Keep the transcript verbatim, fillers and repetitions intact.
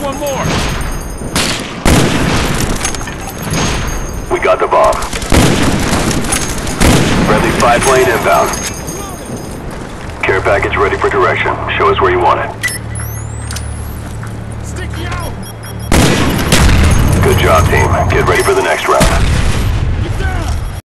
one more. We got the bomb. Friendly spy plane inbound. Care package ready for direction. Show us where you want it. Sticky out. Good job, team. Get ready for the next round.